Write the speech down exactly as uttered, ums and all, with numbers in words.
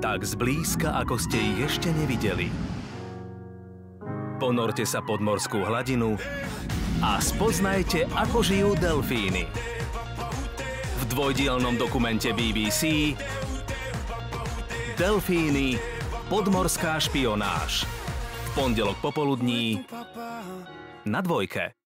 Tak zblízka, ako ste ich ešte nevideli. Ponorte sa pod morskú hladinu a spoznajte, ako žijú delfíny. V dvojdielnom dokumente bé bé cé Delfíny – podmorská špionáž. V pondelok popoludní na Dvojke.